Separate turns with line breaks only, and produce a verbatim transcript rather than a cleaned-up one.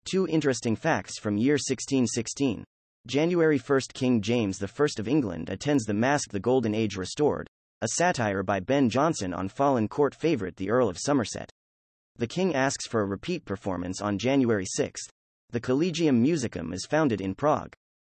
Two interesting facts from year sixteen sixteen. January first, King James the First of England attends the Masque The Golden Age Restored, a satire by Ben Jonson on fallen court favourite the Earl of Somerset. The King asks for a repeat performance on January sixth. The Collegium Musicum is founded in Prague.